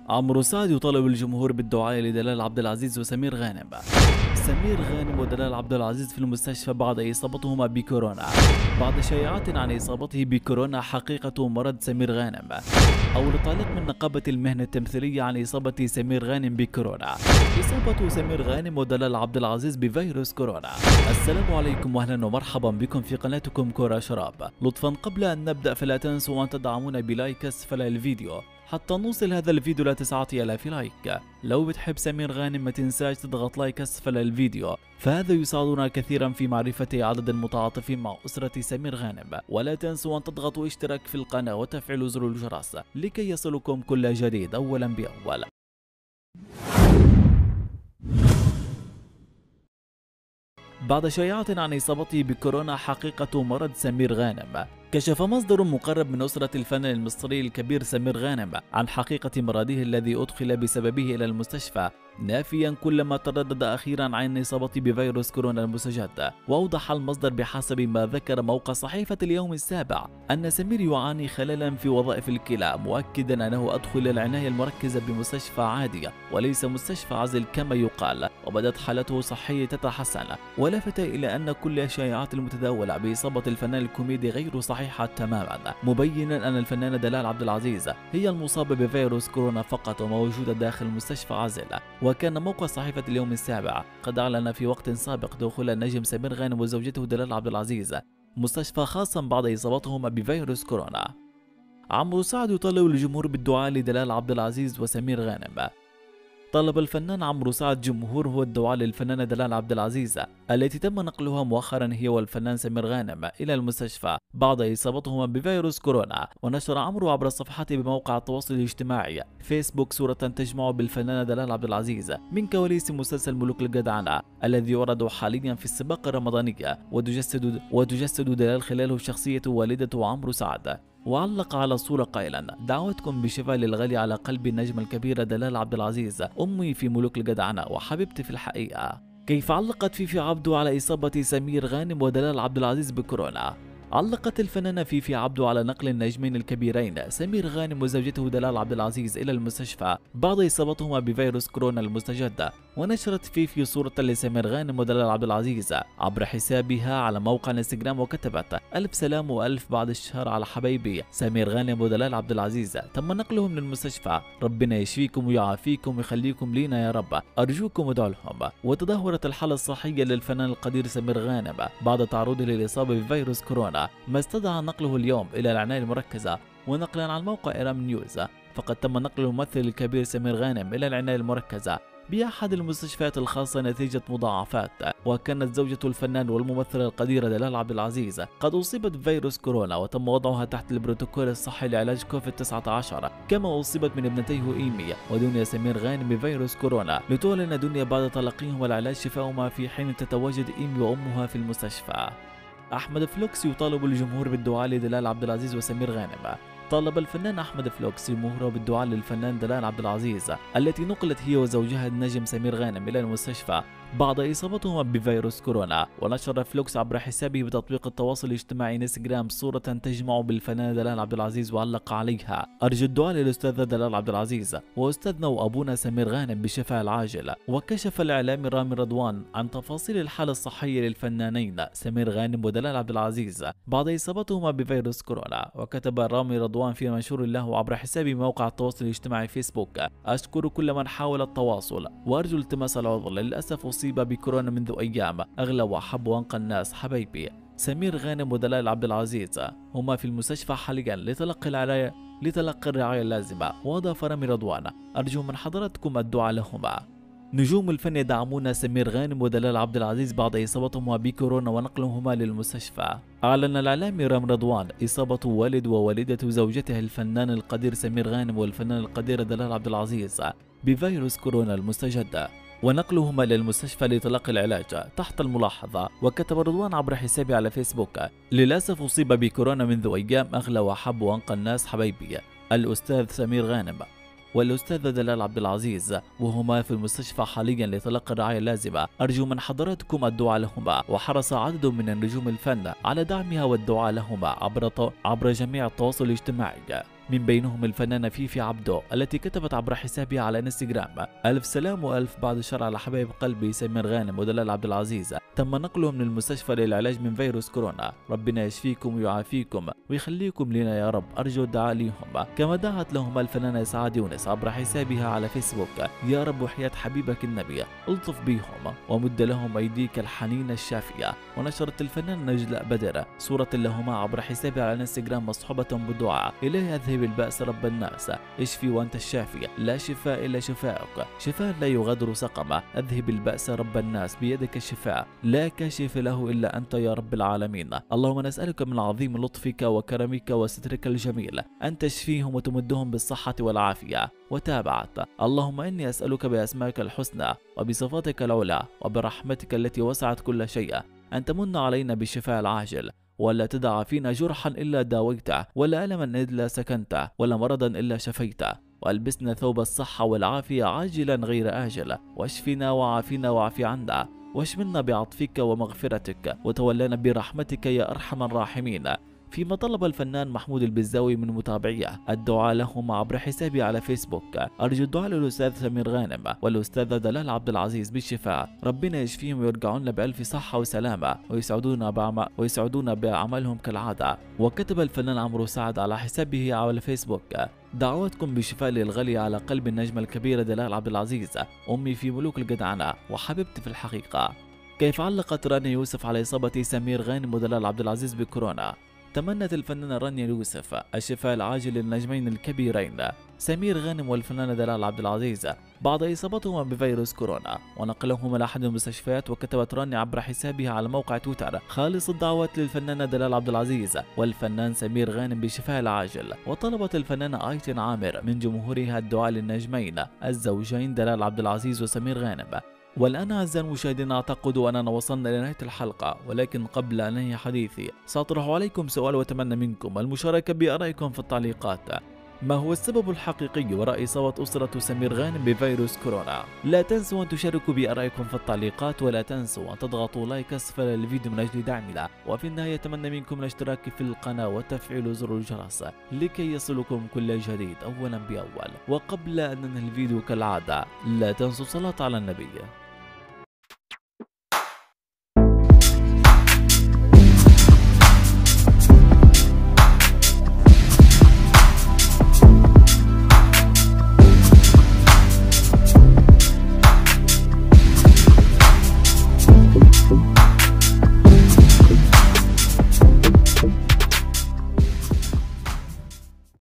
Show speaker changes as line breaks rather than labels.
عمرو سعد يطالب الجمهور بالدعاء لدلال عبد العزيز وسمير غانم. سمير غانم ودلال عبد العزيز في المستشفى بعد إصابتهما بكورونا. بعد شائعات عن إصابته بكورونا حقيقة مرض سمير غانم، أو لتعليق من نقابة المهنة التمثيلية عن إصابة سمير غانم بكورونا. إصابة سمير غانم ودلال عبد العزيز بفيروس كورونا. السلام عليكم وأهلا ومرحبا بكم في قناتكم كورة شراب. لطفا قبل أن نبدأ فلا تنسوا أن تدعمونا بلايك أسفل الفيديو حتى نوصل هذا الفيديو ل 9000 لايك. لو بتحب سمير غانم ما تنساش تضغط لايك اسفل الفيديو، فهذا يساعدنا كثيرا في معرفة عدد المتعاطفين مع أسرة سمير غانم. ولا تنسوا أن تضغطوا اشتراك في القناة وتفعيل زر الجرس لكي يصلكم كل جديد أولا بأول. بعد شائعات عن إصابته بكورونا حقيقة مرض سمير غانم، كشف مصدر مقرب من أسرة الفنان المصري الكبير سمير غانم عن حقيقة مرضه الذي أدخل بسببه إلى المستشفى، نافيا كل ما تردد أخيرا عن إصابته بفيروس كورونا المستجد. وأوضح المصدر بحسب ما ذكر موقع صحيفة اليوم السابع أن سمير يعاني خللا في وظائف الكلى، مؤكدا أنه أدخل العناية المركزة بمستشفى عادية وليس مستشفى عزل كما يقال، وبدت حالته الصحية تتحسن. ولفت إلى أن كل الشائعات المتداولة بإصابة الفنان الكوميدي غير صحيحة تماما، مبينا أن الفنانة دلال عبد العزيز هي المصابة بفيروس كورونا فقط وموجودة داخل مستشفى عزل. وكان موقع صحيفة اليوم السابع قد أعلن في وقت سابق دخول النجم سمير غانم وزوجته دلال عبد العزيز مستشفى خاصا بعد إصابتهما بفيروس كورونا. عمرو سعد يطالب الجمهور بالدعاء لدلال عبد العزيز وسمير غانم. طلب الفنان عمرو سعد جمهوره الدعاء للفنانة دلال عبد العزيز التي تم نقلها مؤخرا هي والفنان سمير غانم إلى المستشفى بعد إصابتهما بفيروس كورونا. ونشر عمرو عبر صفحته بموقع التواصل الاجتماعي فيسبوك صورة تجمع بالفنانة دلال عبد العزيز من كواليس مسلسل ملوك الجدعنة الذي يعرض حاليا في السباق الرمضاني، وتجسد دلال خلاله شخصية والدة عمرو سعد. وعلق على الصورة قائلا: دعوتكم بشفاء للغالي على قلب النجمة الكبيرة دلال عبد العزيز، أمي في ملوك الجدعنة وحبيبتي في الحقيقة. كيف علقت فيفي عبده على إصابة سمير غانم ودلال عبد العزيز بكورونا؟ علقت الفنانة فيفي عبده على نقل النجمين الكبيرين سمير غانم وزوجته دلال عبد العزيز إلى المستشفى بعد إصابتهما بفيروس كورونا المستجد. ونشرت فيفي صورة لسمير غانم ودلال عبد العزيز عبر حسابها على موقع الانستغرام وكتبت: ألف سلام وألف بعد الشهر على حبايبي سمير غانم ودلال عبد العزيز، تم نقلهم للمستشفى، ربنا يشفيكم ويعافيكم ويخليكم لينا يا رب، أرجوكم ادعوا لهم. وتدهورت الحالة الصحية للفنان القدير سمير غانم بعد تعرضه للإصابة بفيروس كورونا، ما استدعى نقله اليوم إلى العناية المركزة. ونقلا عن موقع إيرام نيوز، فقد تم نقل الممثل الكبير سمير غانم إلى العناية المركزة بأحد المستشفيات الخاصة نتيجة مضاعفات. وكانت زوجة الفنان والممثلة القديرة دلال عبد العزيز قد أصيبت بفيروس كورونا وتم وضعها تحت البروتوكول الصحي لعلاج كوفيد 19، كما أصيبت من ابنتيه إيمي ودنيا سمير غانم بفيروس كورونا، لتعلن دنيا بعد تلقيهم العلاج شفاؤهما في حين تتواجد إيمي وأمها في المستشفى. أحمد فلوكس يطالب الجمهور بالدعاء لدلال عبد العزيز وسمير غانم. طالب الفنان أحمد فلوكس جمهوره بالدعاء للفنان دلال عبد العزيز التي نقلت هي وزوجها النجم سمير غانم إلى المستشفى بعد إصابتهما بفيروس كورونا. ونشر فلوكس عبر حسابه بتطبيق التواصل الاجتماعي انستغرام صورة تجمع بالفنان دلال عبد العزيز وعلق عليها: أرجو الدعاء للأستاذة دلال عبد العزيز وأستاذنا وأبونا سمير غانم بالشفاء العاجل. وكشف الإعلامي رامي رضوان عن تفاصيل الحالة الصحية للفنانين سمير غانم ودلال عبد العزيز بعد إصابتهما بفيروس كورونا. وكتب رامي رضوان في منشور له عبر حسابه موقع التواصل الاجتماعي فيسبوك: أشكر كل من حاول التواصل وأرجو التماس العذر، للأسف أصيب بكورونا منذ أيام، أغلى وأحب وأنقى الناس حبايبي. سمير غانم ودلال عبد العزيز هما في المستشفى حاليا لتلقي الرعاية اللازمة. وأضاف رامي رضوان: أرجو من حضراتكم الدعاء لهما. نجوم الفن يدعمون سمير غانم ودلال عبد العزيز بعد إصابتهما بكورونا ونقلهما للمستشفى. أعلن الإعلامي رام رضوان إصابة والد ووالدة زوجته الفنان القدير سمير غانم والفنان القدير دلال عبد العزيز بفيروس كورونا المستجد ونقلهما للمستشفى لتلقي العلاج تحت الملاحظة. وكتب رضوان عبر حسابه على فيسبوك: للأسف أصيب بكورونا منذ أيام، أغلى وأحب وأنقى الناس حبايبي الأستاذ سمير غانم والأستاذة دلال عبد العزيز، وهما في المستشفى حاليا لتلقي الرعاية اللازمة. أرجو من حضراتكم الدعاء لهما. وحرص عدد من النجوم الفن على دعمها والدعاء لهما عبر جميع التواصل الاجتماعي. من بينهم الفنانة فيفي عبده التي كتبت عبر حسابها على انستغرام: ألف سلام وألف بعد الشر على حبايب قلبي سمير غانم ودلال عبد العزيز، تم نقله من المستشفى للعلاج من فيروس كورونا، ربنا يشفيكم ويعافيكم ويخليكم لنا يا رب، أرجو الدعاء لهم. كما دعت لهم الفنانة إسعاد يونس عبر حسابها على فيسبوك: يا رب وحياة حبيبك النبي ألطف بهم ومد لهم أيديك الحنينة الشافية. ونشرت الفنان نجلاء بدر صورة لهما عبر حسابها على انستغرام مصحوبة بالدعاء: إلهي أذهب البأس رب الناس، اشفي وأنت الشافي، لا شفاء إلا شفاءك، شفاء لا يغادر سقما، أذهب البأس رب الناس بيدك الشفاء، لا كاشف له إلا أنت يا رب العالمين، اللهم نسألك من عظيم لطفك وكرمك وسترك الجميل أن تشفيهم وتمدهم بالصحة والعافية. وتابعت: اللهم إني أسألك بأسمائك الحسنى وبصفاتك العلى وبرحمتك التي وسعت كل شيء أن تمن علينا بالشفاء العاجل، ولا تدع فينا جرحا إلا داويته، ولا ألما إلا سكنته، ولا مرضا إلا شفيته، وألبسنا ثوب الصحة والعافية عاجلا غير آجل، واشفنا وعافنا واعف عنا، واشملنا بعطفك ومغفرتك، وتولنا برحمتك يا أرحم الراحمين. فيما طلب الفنان محمود البزاوي من متابعيه الدعاء لهم عبر حسابه على فيسبوك: أرجو الدعاء للأستاذ سمير غانم والأستاذة دلال عبد العزيز بالشفاء، ربنا يشفيهم ويرجعون بألف صحة وسلامة ويسعدونا بعملهم كالعادة. وكتب الفنان عمرو سعد على حسابه على فيسبوك: دعواتكم بشفاء للغالية على قلب النجمة الكبيرة دلال عبد العزيز، أمي في ملوك الجدعنة وحبيبتي في الحقيقة. كيف علقت رانيا يوسف على إصابة سمير غانم ودلال عبد العزيز بكورونا؟ تمنت الفنانة رانيا يوسف الشفاء العاجل للنجمين الكبيرين سمير غانم والفنانة دلال عبد العزيز بعد إصابتهما بفيروس كورونا ونقلهما لأحد المستشفيات. وكتبت رانيا عبر حسابها على موقع تويتر: خالص الدعوات للفنانة دلال عبد العزيز والفنان سمير غانم بالشفاء العاجل. وطلبت الفنانة آيتن عامر من جمهورها الدعاء للنجمين الزوجين دلال عبد العزيز وسمير غانم. والآن أعزائي المشاهدين أعتقد أننا وصلنا إلى نهاية الحلقة، ولكن قبل أن أنهي حديثي سأطرح عليكم سؤال وأتمنى منكم المشاركة بآرائكم في التعليقات: ما هو السبب الحقيقي وراء إصابة أسرة سمير غانم بفيروس كورونا؟ لا تنسوا أن تشاركوا بآرائكم في التعليقات، ولا تنسوا أن تضغطوا لايك أسفل الفيديو من أجل دعمنا. وفي النهاية أتمنى منكم الاشتراك في القناة وتفعيل زر الجرس لكي يصلكم كل جديد أولا بأول. وقبل أن ننهي الفيديو كالعادة لا تنسوا الصلاة على النبي.